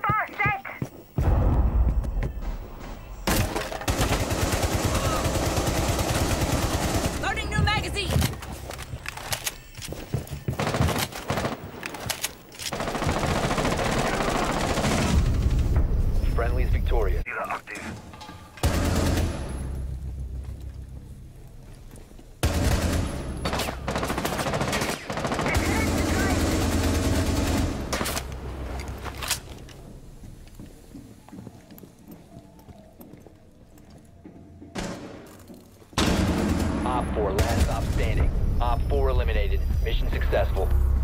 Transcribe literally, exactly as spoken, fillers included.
Loading new magazine. Friendly's victorious. Op four, last stop standing. Op four eliminated. Mission successful.